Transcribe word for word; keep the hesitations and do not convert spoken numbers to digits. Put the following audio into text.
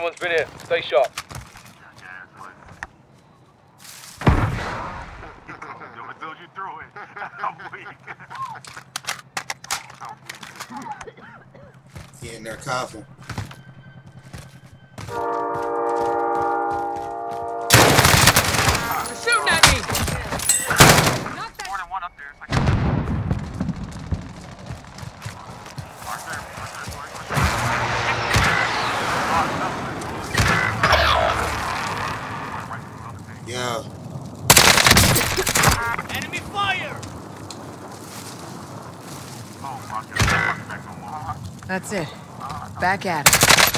Someone's been here. Stay sharp. You through it. I'm weak. He in there coughing. They're shooting at me! More than one up there. It's like... Mark there. Mark there, boy. Yeah. Enemy fire! Oh, That's it. Back at it.